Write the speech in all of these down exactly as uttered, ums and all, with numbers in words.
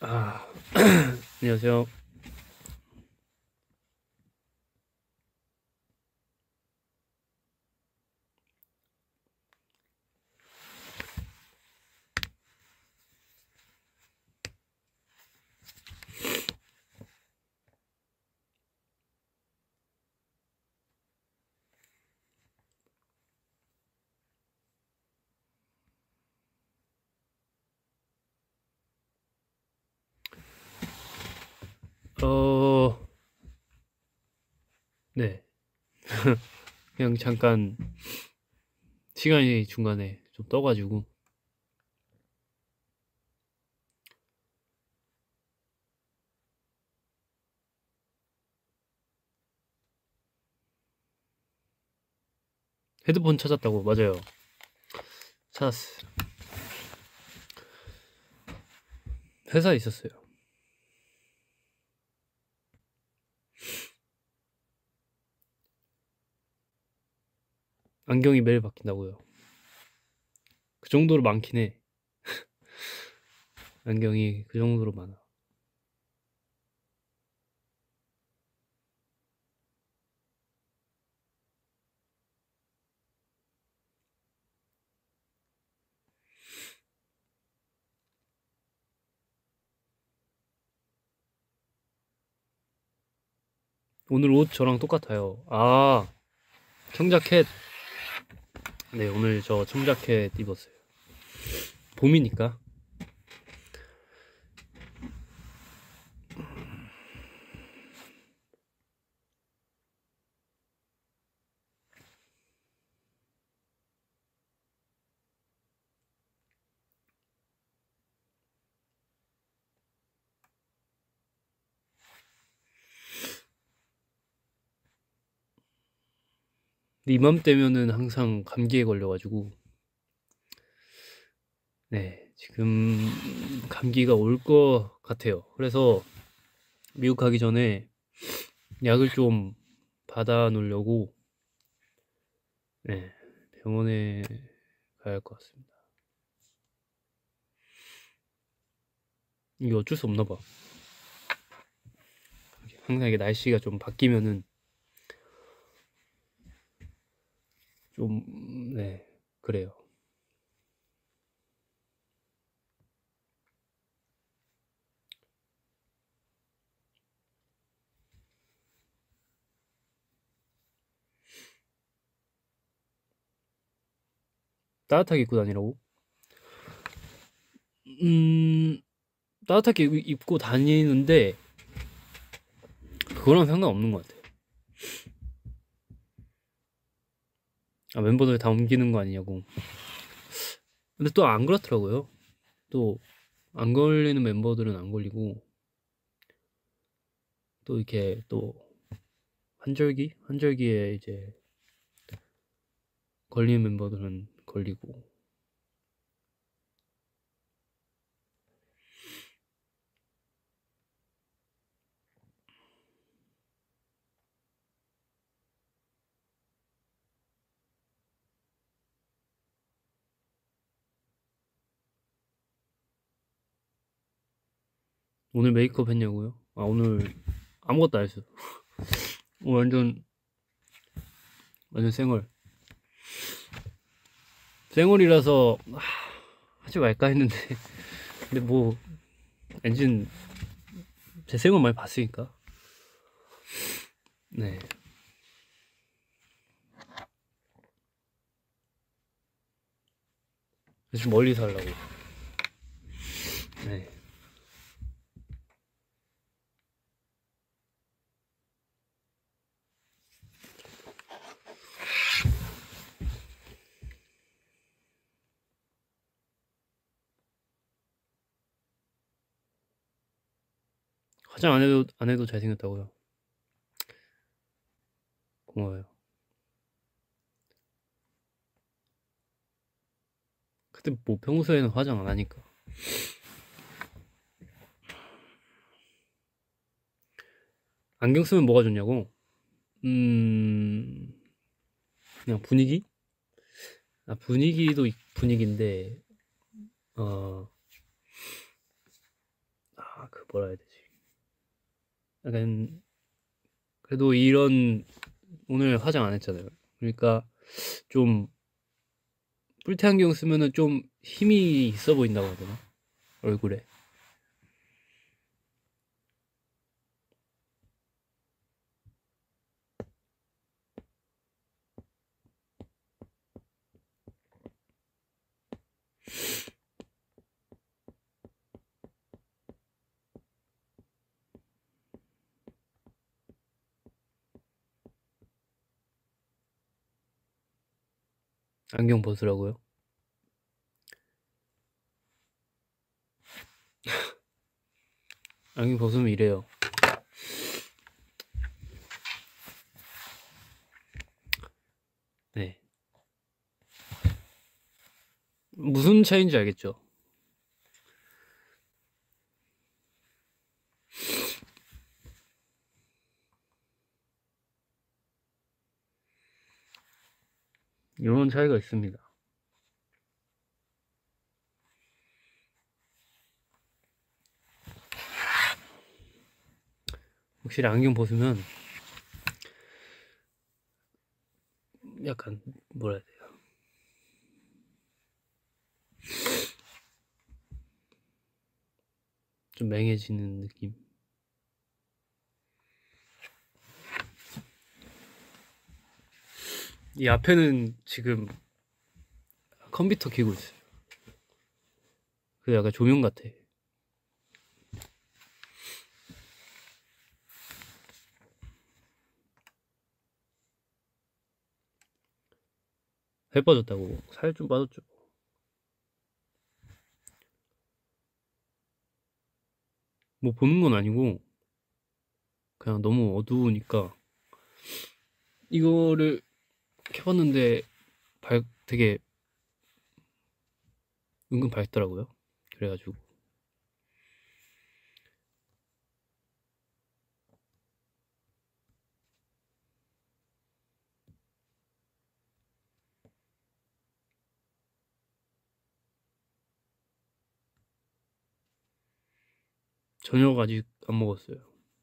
아, 안녕하세요. 어, 네. 그냥 잠깐 시간이 중간에 좀 떠가지고 헤드폰 찾았다고. 맞아요. 찾았어요. 회사에 있었어요. 안경이 매일 바뀐다고요. 그 정도로 많긴 해. 안경이 그 정도로 많아. 오늘 옷 저랑 똑같아요. 아, 청자켓. 네, 오늘 저 청자켓 입었어요. 봄이니까. 근데 이맘때면은 항상 감기에 걸려가지고, 네, 지금 감기가 올 것 같아요. 그래서 미국 가기 전에 약을 좀 받아 놓으려고, 네, 병원에 가야 할 것 같습니다. 이게 어쩔 수 없나 봐. 항상 이게 날씨가 좀 바뀌면은 좀, 네, 그래요. 따뜻하게 입고 다니라고? 음, 따뜻하게 입고 다니는데 그거랑 상관없는 것 같아요. 아, 멤버들 다 옮기는 거 아니냐고. 근데 또 안 그렇더라고요. 또 안 걸리는 멤버들은 안 걸리고, 또 이렇게 또 환절기? 환절기에 이제 걸리는 멤버들은 걸리고. 오늘 메이크업 했냐고요? 아, 오늘 아무것도 안 했어요. 오늘 완전 완전 생얼. 생얼이라서 아, 하지 말까 했는데 근데 뭐 엔진 제 생얼 많이 봤으니까. 네. 좀 멀리서 하려고. 네. 화장 안 해도 안 해도 잘생겼다고요. 고마워요. 근데 뭐 평소에는 화장 안 하니까. 안경 쓰면 뭐가 좋냐고? 음, 그냥 분위기? 아, 분위기도 분위기인데, 어, 아, 그 뭐라 해야 되지? 약간 그래도 이런 오늘 화장 안 했잖아요. 그러니까 좀 뿔테 안경 쓰면은 좀 힘이 있어 보인다고 해야 되나? 얼굴에. 안경 벗으라고요? 안경 벗으면 이래요. 네. 무슨 차이인지 알겠죠? 이런 차이가 있습니다. 확실히 안경 벗으면 약간 뭐라 해야 돼요? 좀 맹해지는 느낌. 이 앞에는 지금 컴퓨터 켜고 있어요. 그 약간 조명 같아. 살 빠졌다고. 살 좀 빠졌죠. 뭐 보는 건 아니고 그냥 너무 어두우니까 이거를 켜봤는데 밝 되게 은근 밝더라고요. 그래가지고 저녁 아직 안 먹었어요.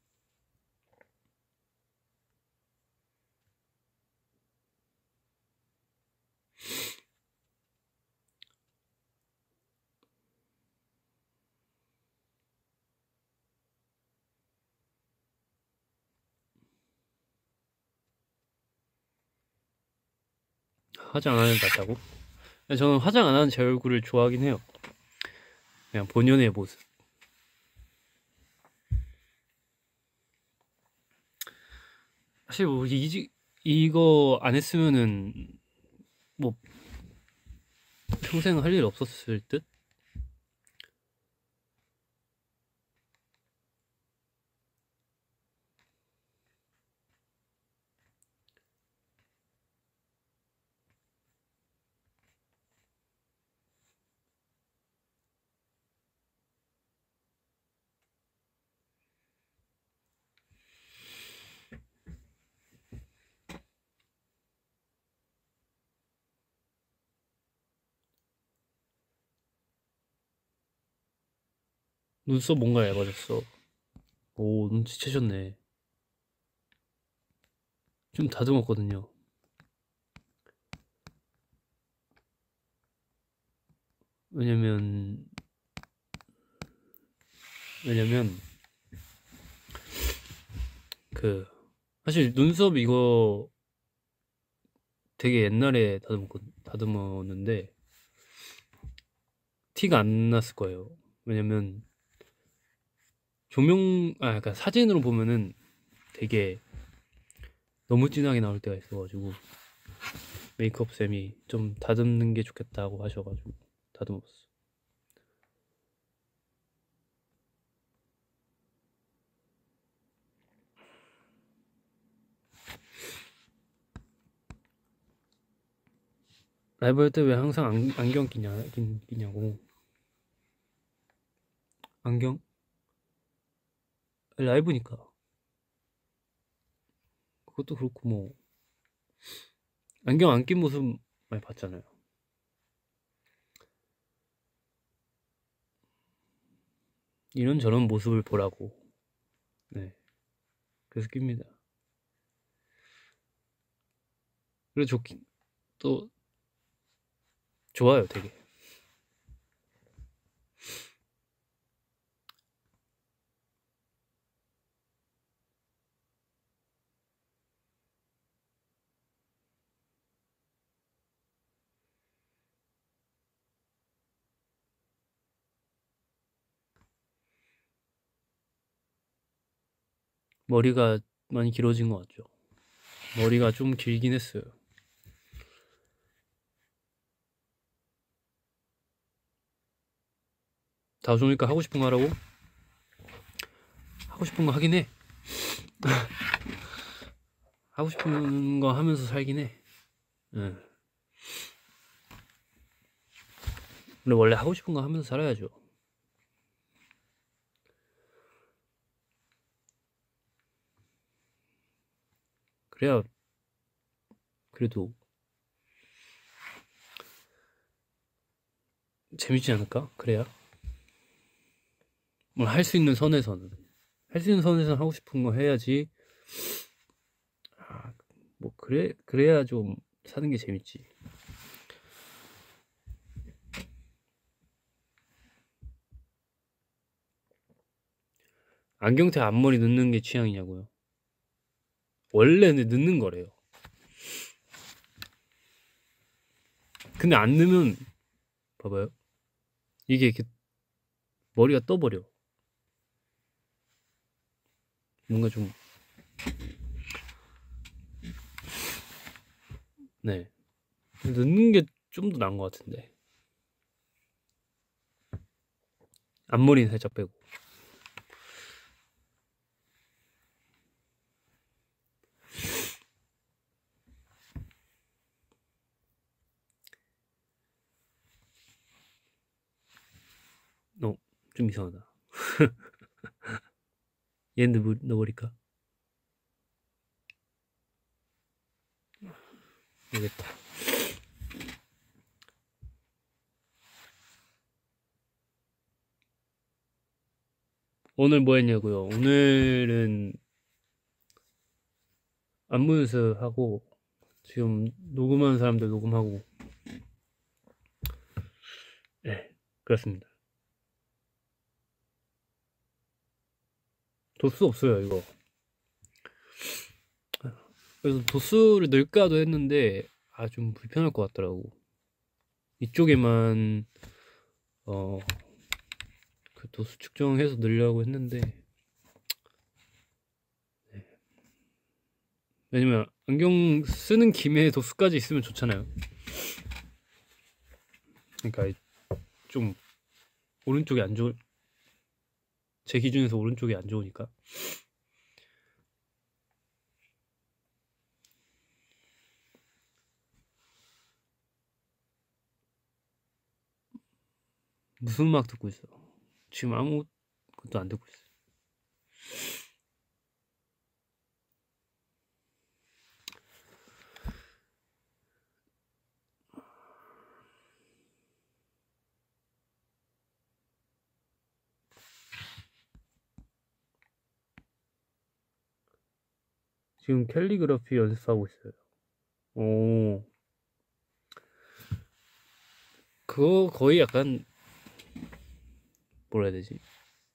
화장 안 하는 게 낫다고? 저는 화장 안 하는 제 얼굴을 좋아하긴 해요. 그냥 본연의 모습. 사실 뭐 이, 이거 안 했으면은 뭐 평생 할 일 없었을 듯? 눈썹 뭔가 얇아졌어. 오, 눈치채셨네. 좀 다듬었거든요. 왜냐면 왜냐면 그 사실 눈썹 이거 되게 옛날에 다듬었 다듬었는데 티가 안 났을 거예요. 왜냐면 조명 아 그러니까 사진으로 보면은 되게 너무 진하게 나올 때가 있어가지고 메이크업 쌤이 좀 다듬는 게 좋겠다고 하셔가지고 다듬었어. 라이브 할 때 왜 항상 안, 안경 끼냐, 끼, 끼냐고. 안경? 라이브니까. 그것도 그렇고 뭐 안경 안 낀 모습 많이 봤잖아요. 이런저런 모습을 보라고. 네. 그래서 낍니다. 그리고 좋긴, 또, 좋아요, 되게. 머리가 많이 길어진 것 같죠. 머리가 좀 길긴 했어요. 다 좋으니까 하고 싶은 거 하라고? 하고 싶은 거 하긴 해. 하고 싶은 거 하면서 살긴 해. 응. 근데 원래 하고 싶은 거 하면서 살아야죠. 그래야 그래도 재밌지 않을까? 그래야 뭘 할 수 있는 선에서는 할 수 있는 선에서는 하고 싶은 거 해야지. 아, 뭐 그래 그래야 좀 사는 게 재밌지. 안경테 앞머리 넣는 게 취향이냐고요? 원래는 넣는 거래요. 근데 안 넣으면 봐봐요. 이게 이렇게 머리가 떠버려. 뭔가 좀 네. 넣는 게 좀 더 나은 것 같은데. 앞머리는 살짝 빼고. 어, 좀 이상하다. 얘는 넣, 넣어버릴까? 모르겠다. 오늘 뭐 했냐고요? 오늘은 안무 연습하고 지금 녹음하는 사람들 녹음하고 네, 그렇습니다. 도수 없어요, 이거. 그래서 도수를 넣을까도 했는데 아, 좀 불편할 것 같더라고. 이쪽에만 어, 그 도수 측정해서 넣으려고 했는데 네. 왜냐면 안경 쓰는 김에 도수까지 있으면 좋잖아요. 그러니까 좀 오른쪽이 안 좋을 제 기준에서 오른쪽이 안 좋으니까. 무슨 음악 듣고 있어? 지금 아무것도 안 듣고 있어. 지금 캘리그라피 연습하고 있어요. 오, 그거 거의 약간 뭐라 해야 되지?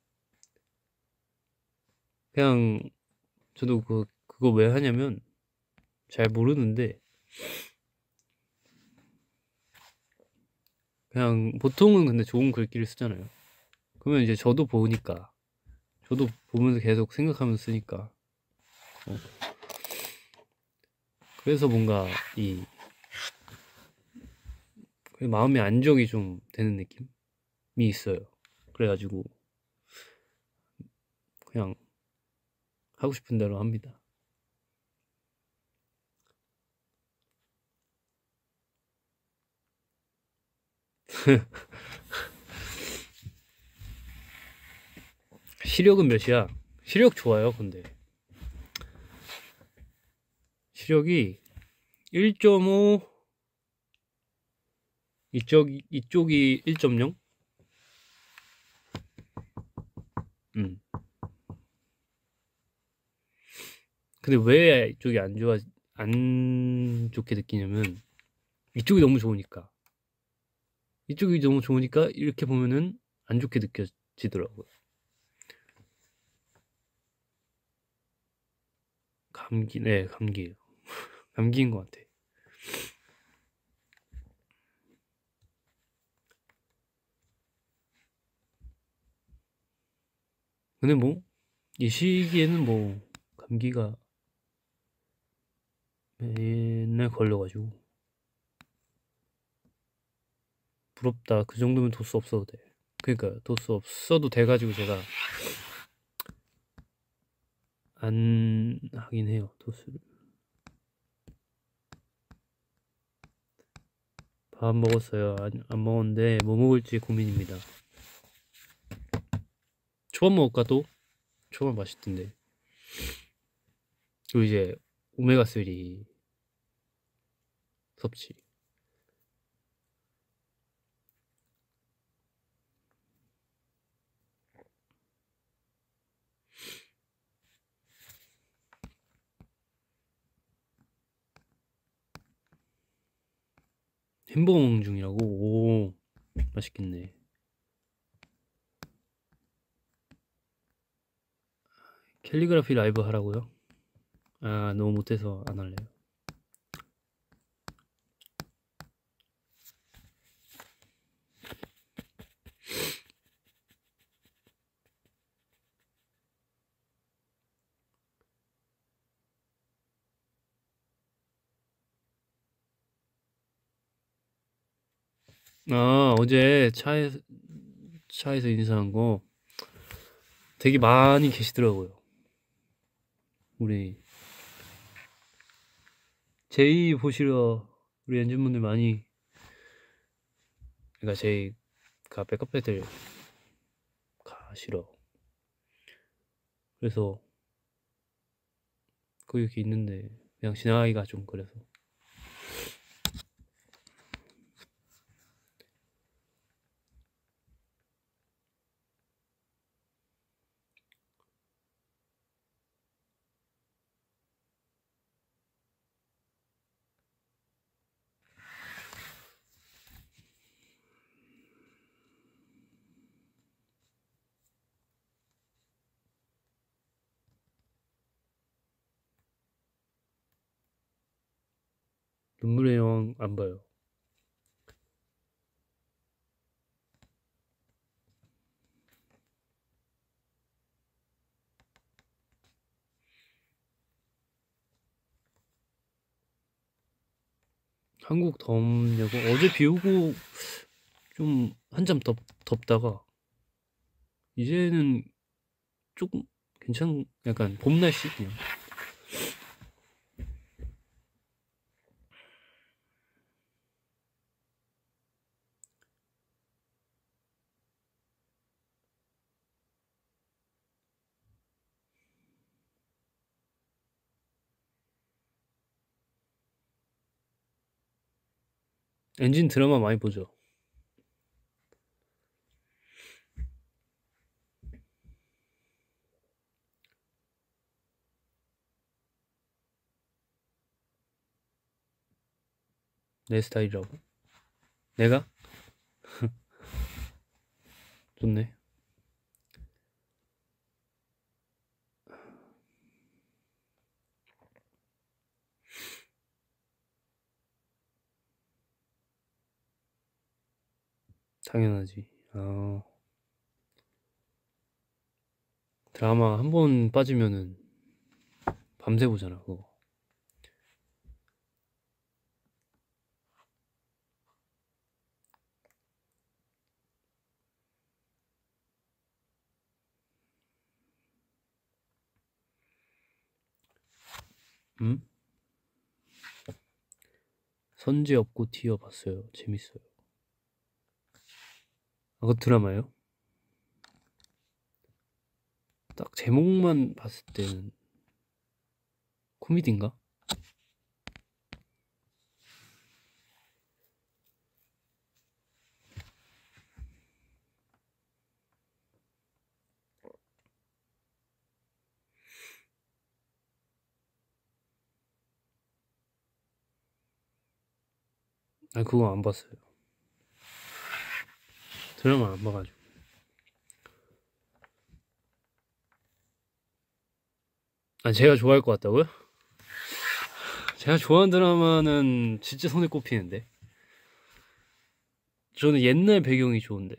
그냥 저도 그 그거 왜 하냐면 잘 모르는데 그냥 보통은 근데 좋은 글귀를 쓰잖아요. 그러면 이제 저도 보니까 저도 보면서 계속 생각하면서 쓰니까 어. 그래서 뭔가 이 마음의 안정이 좀 되는 느낌이 있어요. 그래가지고 그냥 하고 싶은 대로 합니다. 시력은 몇이야? 시력 좋아요, 근데. 시력이 일 점 오, 이쪽, 이쪽이 일 점 영? 음. 근데 왜 이쪽이 안 좋아, 안 좋게 느끼냐면, 이쪽이 너무 좋으니까. 이쪽이 너무 좋으니까, 이렇게 보면은 안 좋게 느껴지더라고요. 감기, 네, 감기예요. 감기인 것 같아. 근데 뭐, 이 시기에는 뭐, 감기가 맨날 걸려가지고. 부럽다. 그 정도면 도수 없어도 돼. 그러니까 도수 없어도 돼가지고 제가 안 하긴 해요, 도수를. 밥 먹었어요. 안, 안 먹었는데 뭐 먹을지 고민입니다. 초밥 먹을까 또? 초밥 맛있던데. 그리고 이제 오메가삼 섭취. 햄버거 먹는 중이라고? 오, 맛있겠네. 캘리그라피 라이브 하라고요? 아, 너무 못해서 안 할래요. 아, 어제 차에, 차에서 인사한 거 되게 많이 계시더라고요. 우리 제이 보시러 우리 엔진분들 많이, 그러니까 제이가 백업배들 가시러. 그래서 거기 이렇게 있는데 그냥 지나가기가 좀 그래서. 눈물의 여왕 안 봐요. 한국 덥냐고? 어제 비 오고 좀 한참 덥, 덥다가 이제는 조금 괜찮, 약간 봄 날씨 그냥. 엔진 드라마 많이 보죠. 내 스타일이라고. 내가? 좋네. 당연하지. 아, 드라마 한 번 빠지면은 밤새 보잖아, 그거. 음? 선제 없고 티어 봤어요. 재밌어요. 아, 그 드라마요? 딱 제목만 봤을 때는 코미디인가? 아니 그거 안 봤어요. 드라마 안 봐가지고. 아 제가 좋아할 것 같다고요? 제가 좋아하는 드라마는 진짜 손에 꼽히는데. 저는 옛날 배경이 좋은데.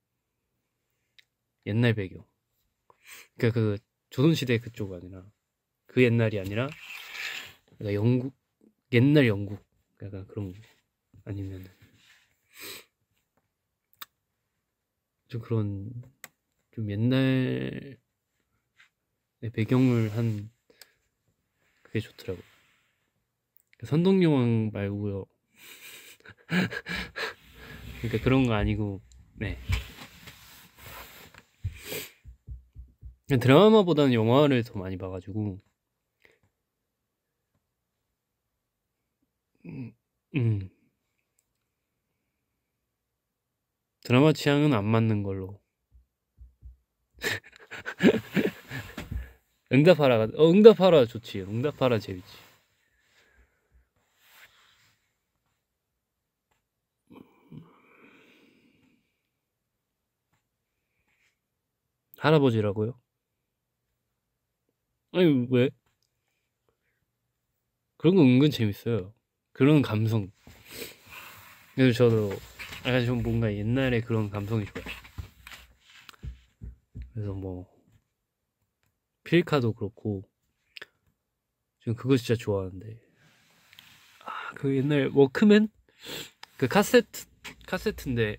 옛날 배경. 그러니까 그 조선시대 그쪽 아니라 그 옛날이 아니라 그러니까 영국 옛날 영국 약간 그런 거 아니면 좀 그런 좀 옛날의 배경을 한 그게 좋더라고요. 선동여왕 말고요. 그러니까 그런 거 아니고 네. 드라마보다는 영화를 더 많이 봐가지고 음, 음. 드라마 취향은 안 맞는 걸로. 응답하라가 어 응답하라 좋지. 응답하라 재밌지. 할아버지라고요? 아니 왜? 그런 거 은근 재밌어요. 그런 감성. 그래서 저도 약간 좀 뭔가 옛날에 그런 감성이 좋아요. 그래서 뭐 필카도 그렇고 지금 그거 진짜 좋아하는데 아, 그 옛날 워크맨 그 카세트 카세트인데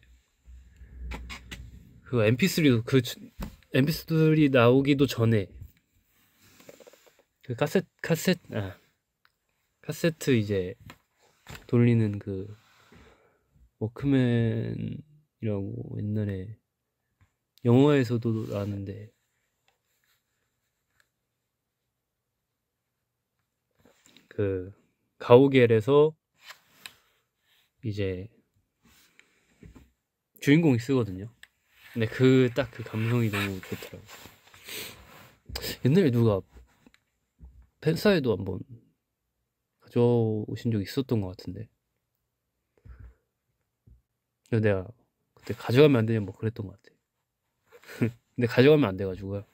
그 엠피쓰리도 그 엠피쓰리 나오기도 전에 그 카세 카세 아 카세트 이제 돌리는 그 워크맨이라고 옛날에 영화에서도 나왔는데 그 가오갤에서 이제 주인공이 쓰거든요. 근데 그 딱 그 감성이 너무 좋더라고. 옛날에 누가 팬사에도 한번 가져오신 적 있었던 것 같은데. 근데 내가 그때 가져가면 안 되냐 뭐 그랬던 것 같아. 근데 가져가면 안 돼가지고요.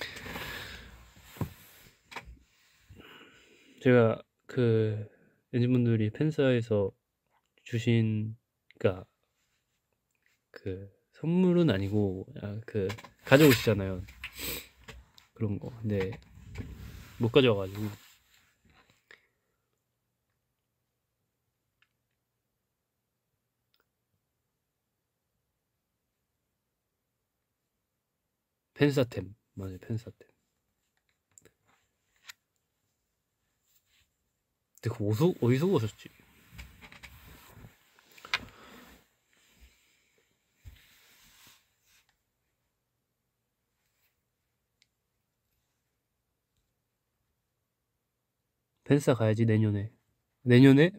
제가 그 엔진분들이 팬사에서 주신 그니까 그 선물은 아니고 아, 그 가져오시잖아요. 그런 거. 근데 못 가져와가지고 팬사템 맞아요. 팬사템. 근데 그 어디서 어디서 오셨지? 팬사 가야지 내년에. 내년에?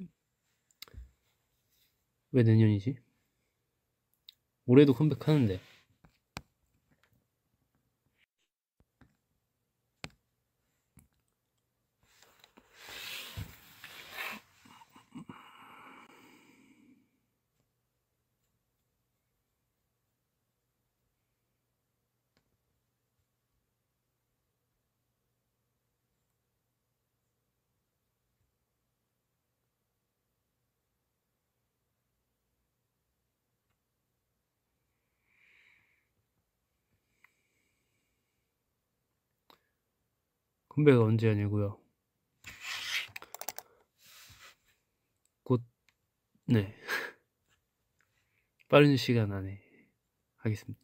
왜 내년이지? 올해도 컴백하는데. 컴백 언제 하냐고요? 곧 네. 빠른 시간 안에 하겠습니다.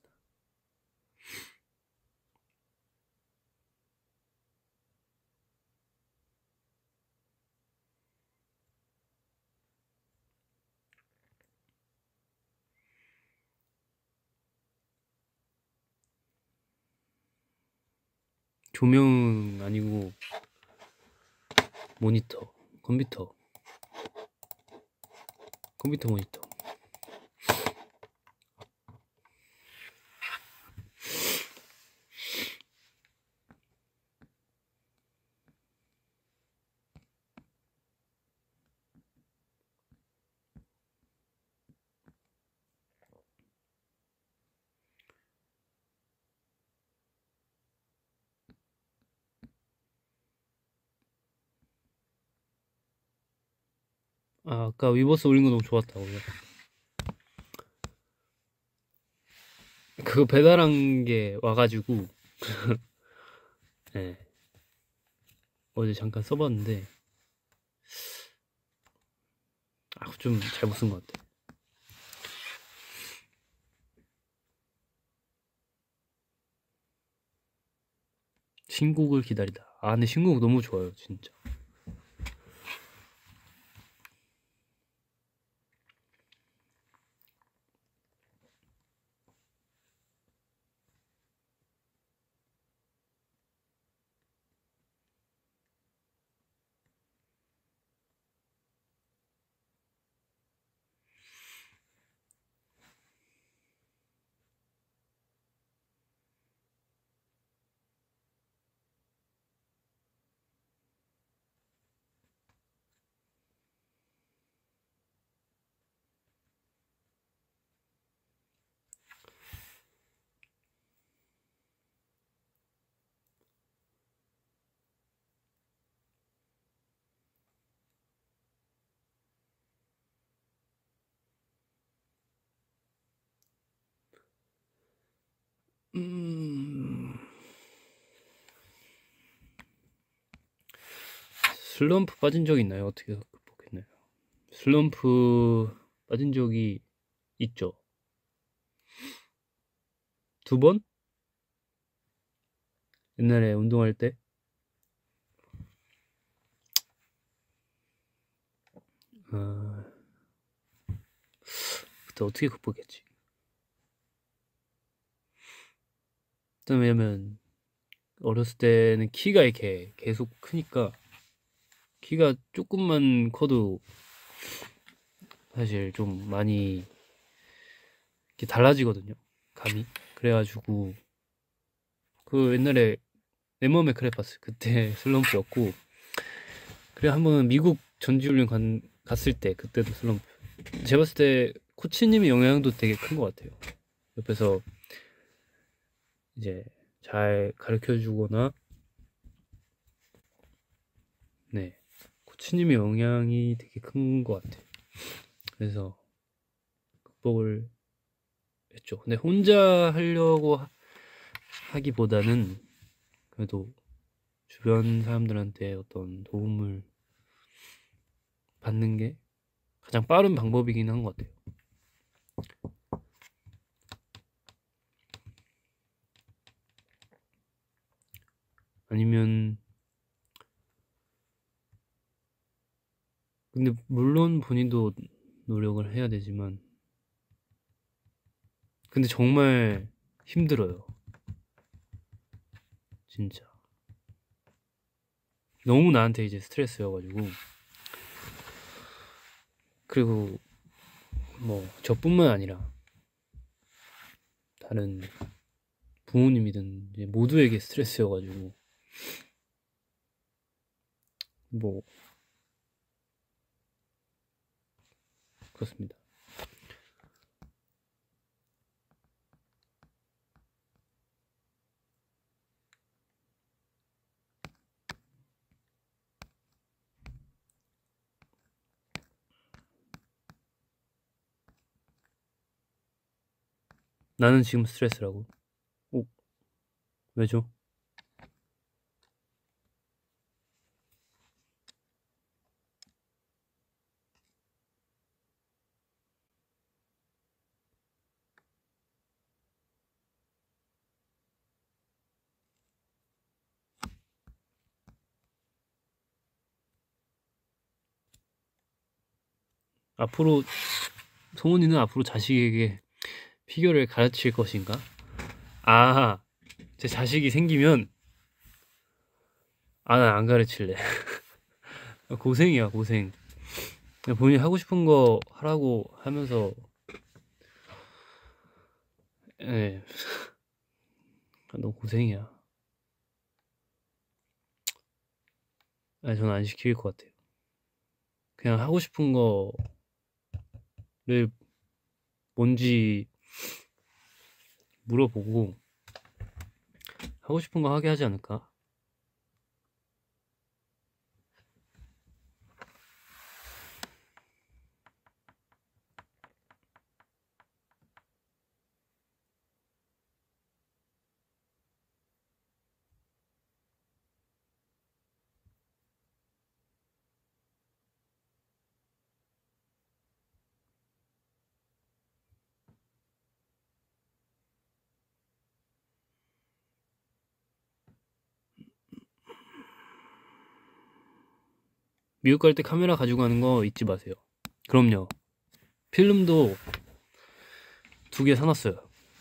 조명 아니고 모니터, 컴퓨터, 컴퓨터 모니터. 아, 아까 위버스 올린 거 너무 좋았다고요. 그거 배달한 게 와가지고 네. 어제 잠깐 써봤는데 아, 좀 잘못 쓴 것 같아. 신곡을 기다리다. 아, 근데 신곡 너무 좋아요, 진짜. 음... 슬럼프 빠진 적 있나요? 어떻게 극복했나요? 슬럼프 빠진 적이 있죠. 두 번? 옛날에 운동할 때? 어... 그때 어떻게 극복했지? 일단 왜냐면 어렸을 때는 키가 이렇게 계속 크니까 키가 조금만 커도 사실 좀 많이 이렇게 달라지거든요, 감이. 그래가지고 그 옛날에 내 몸에 크레파스 그때 슬럼프였고, 그래 한번 미국 전지훈련 간, 갔을 때 그때도 슬럼프. 제가 봤을 때 코치님의 영향도 되게 큰 것 같아요. 옆에서 이제 잘 가르쳐 주거나, 네, 코치님의 영향이 되게 큰 것 같아요. 그래서 극복을 했죠. 근데 혼자 하려고 하- 하기보다는 그래도 주변 사람들한테 어떤 도움을 받는 게 가장 빠른 방법이긴 한 것 같아요. 아니면 근데 물론 본인도 노력을 해야 되지만, 근데 정말 힘들어요, 진짜. 너무 나한테 이제 스트레스여가지고. 그리고 뭐 저뿐만 아니라 다른 부모님이든 이제 모두에게 스트레스여가지고 뭐 그렇습니다. 나는 지금 스트레스라고. 오, 왜죠? 앞으로 성훈이는 앞으로 자식에게 피겨를 가르칠 것인가? 아, 제 자식이 생기면 아, 난 안 가르칠래. 고생이야, 고생. 그냥 본인이 하고 싶은 거 하라고 하면서, 예, 너무 고생이야. 아니, 저는 안 시킬 것 같아요. 그냥 하고 싶은 거를 뭔지 물어보고 하고 싶은 거 하게 하지 않을까? 미국 갈 때 카메라 가지고 가는 거 잊지 마세요. 그럼요. 필름도 두 개 사놨어요.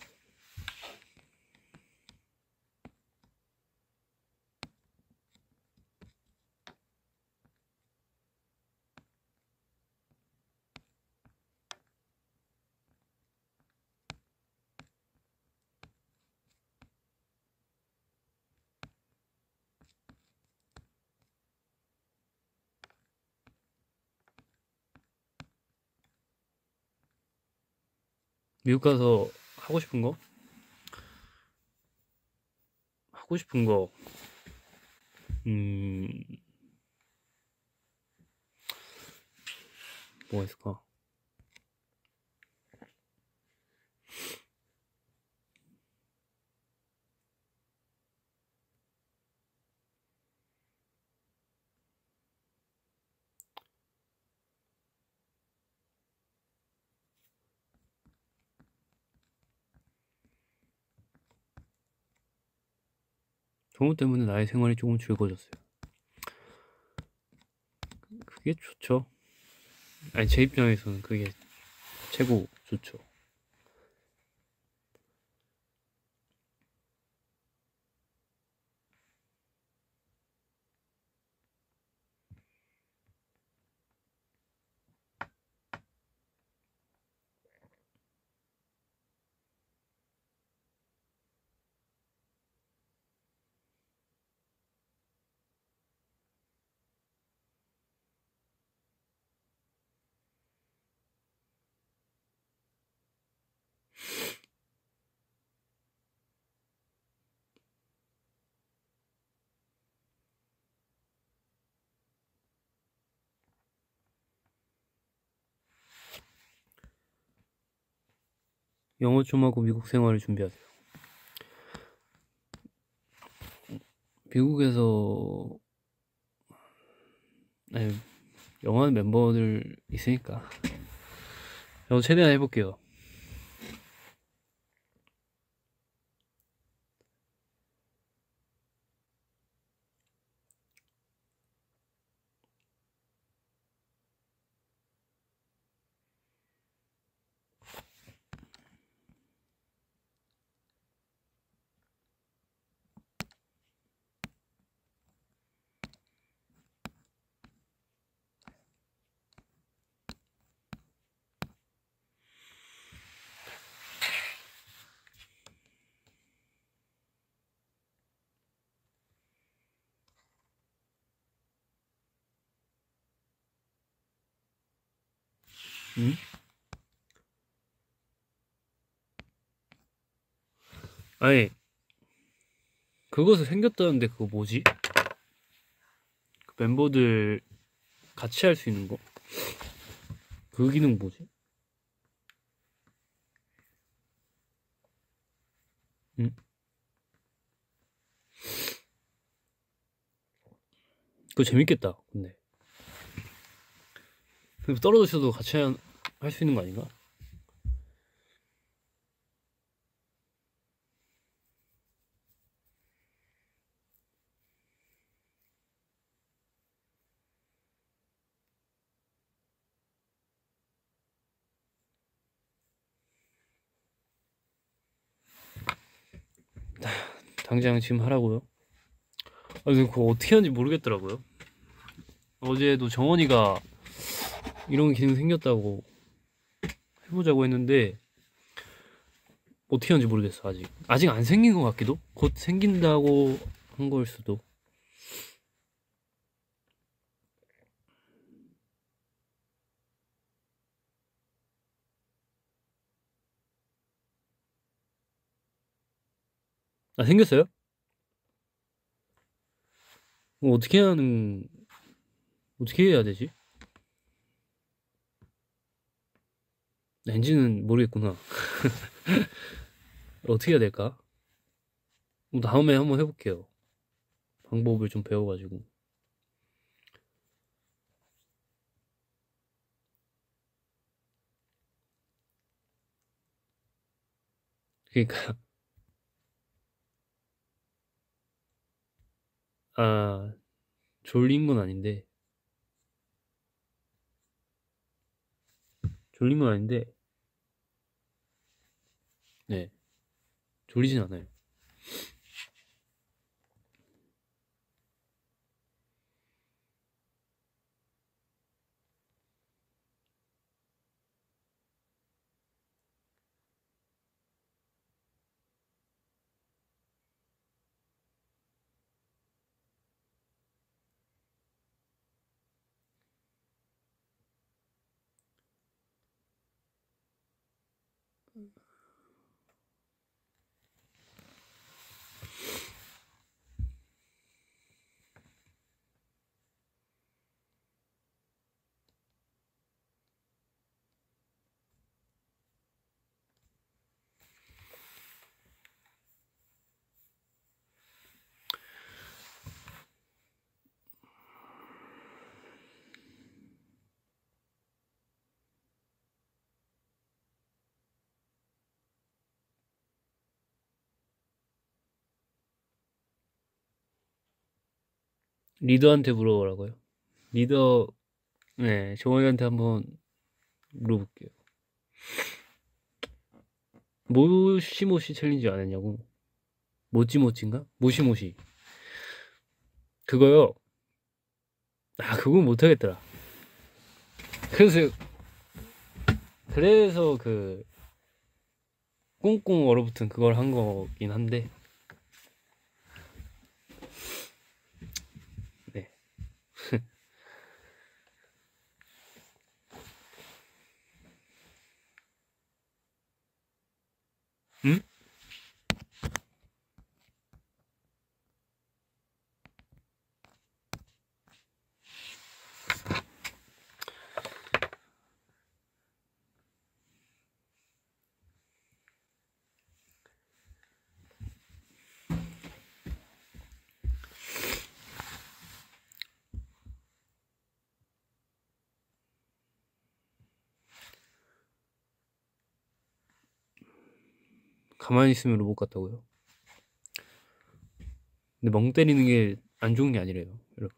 미국 가서 하고 싶은 거? 하고 싶은 거, 음, 뭐가 있을까? 정우 때문에 나의 생활이 조금 즐거워졌어요. 그게 좋죠. 아니, 제 입장에서는 그게 최고 좋죠. 영어 좀 하고 미국 생활을 준비하세요. 미국에서, 아니, 영어하는 멤버들 있으니까. 저 최대한 해볼게요. 응? 아니, 그것을 생겼다는데 그거 뭐지? 그 멤버들 같이 할 수 있는 거? 그 기능 뭐지? 응? 그거 재밌겠다, 근데. 떨어져서도 같이 할 수 있는 거 아닌가? 당장 지금 하라고요? 아니, 그거 어떻게 하는지 모르겠더라고요. 어제도 정원이가 이런 기능 생겼다고 해보자고 했는데 어떻게 하는지 모르겠어. 아직 아직 안 생긴 것 같기도. 곧 생긴다고 한 걸 수도. 아, 생겼어요? 뭐 어떻게 하는 어떻게 해야 되지? 엔진은 모르겠구나. 어떻게 해야 될까? 뭐 다음에 한번 해볼게요. 방법을 좀 배워가지고. 그러니까 아, 졸린 건 아닌데 졸린 건 아닌데, 네, 졸리진 않아요. 리더한테 물어보라고요. 리더, 네, 정원이한테 한번 물어볼게요. 모시모시 챌린지 안 했냐고. 모찌모찌인가? 모시모시. 그거요. 아, 그건 못하겠더라. 그래서, 그래서 그, 꽁꽁 얼어붙은 그걸 한 거긴 한데, 네. 응? 가만히 있으면 로봇 같다고요? 근데 멍 때리는 게 안 좋은 게 아니래요, 여러분.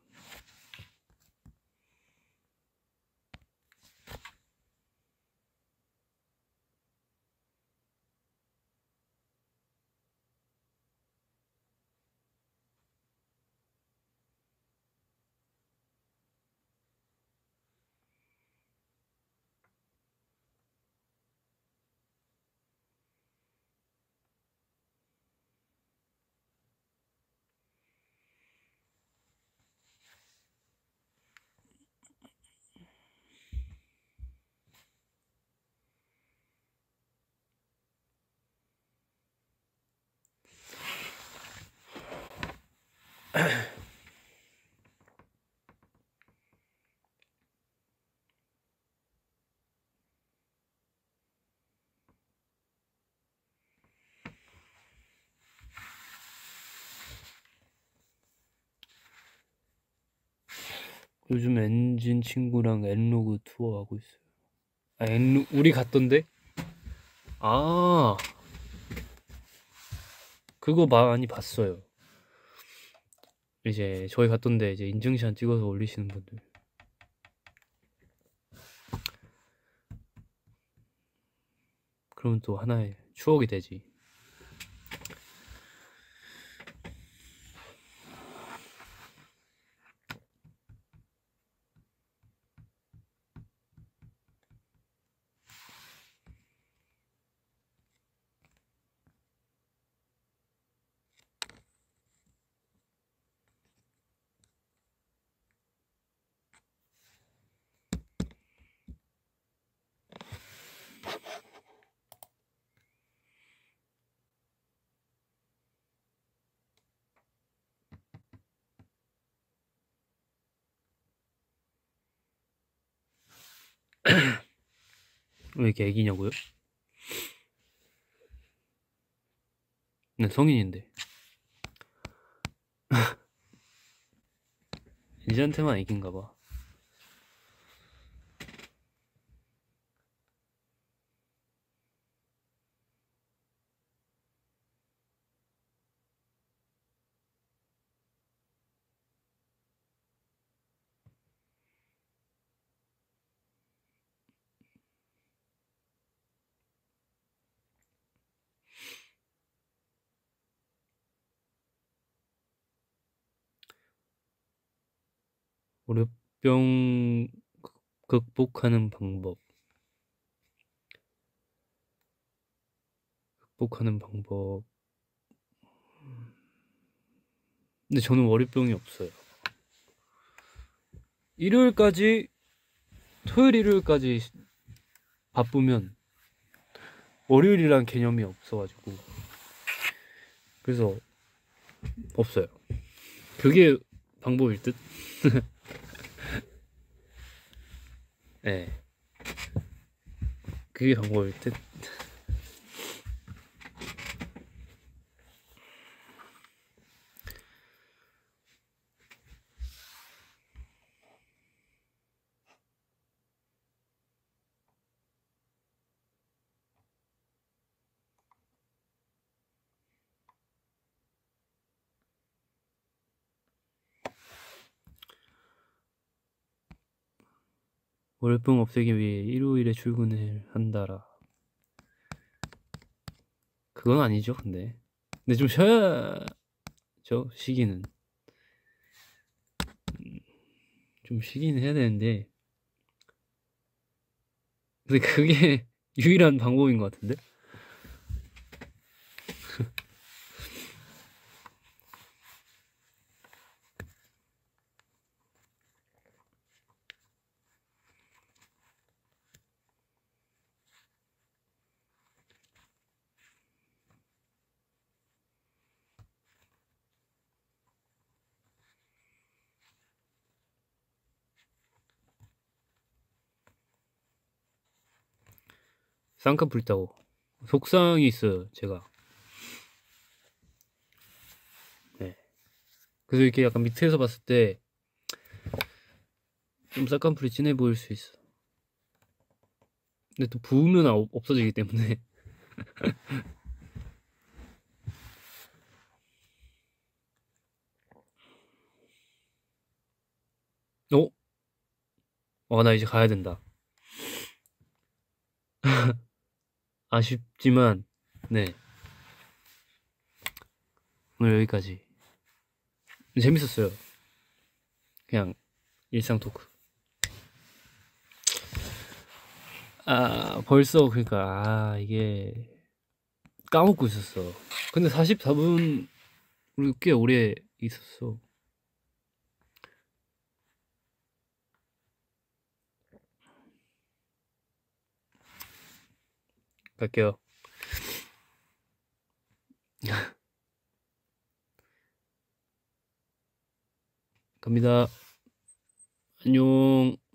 요즘 엔진 친구랑 엔로그 투어 하고 있어요. 아, 엔로, 우리 갔던데? 아, 그거 많이 봤어요. 이제 저희 갔던데 이제 인증샷 찍어서 올리시는 분들. 그러면 또 하나의 추억이 되지. 왜 이렇게 애기냐고요? 네, 성인인데. 이제한테만 애긴가 봐. 월요병 극복하는 방법. 극복하는 방법. 근데 저는 월요병이 없어요. 일요일까지, 토요일, 일요일까지 바쁘면 월요일이란 개념이 없어가지고. 그래서 없어요. 그게 방법일 듯? 네. 그게 방법일 듯? 월요병 없애기 위해 일요일에 출근을 한다라. 그건 아니죠, 근데. 근데 좀 쉬어야죠, 쉬기는. 좀 쉬긴 해야 되는데. 근데 그게 유일한 방법인 것 같은데? 쌍꺼풀 있다고. 속상이 있어요, 제가. 네. 그래서 이렇게 약간 밑에서 봤을 때 좀 쌍꺼풀이 진해 보일 수 있어. 근데 또 부으면 없- 없어지기 때문에. 어? 어, 나 이제 가야 된다. 아쉽지만, 네. 오늘 여기까지. 재밌었어요. 그냥 일상 토크. 아, 벌써 그러니까 아, 이게 까먹고 있었어. 근데 사십사 분 우리 꽤 오래 있었어. 갈게요. 갑니다. 안녕.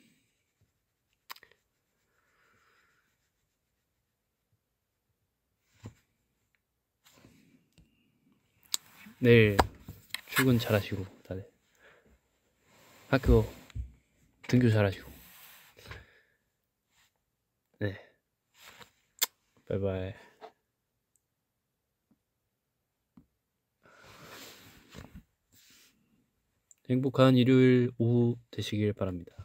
내일 출근 잘하시고 다들 학교 등교 잘하시고. 네. 바이바이. 행복한 일요일 오후 되시길 바랍니다.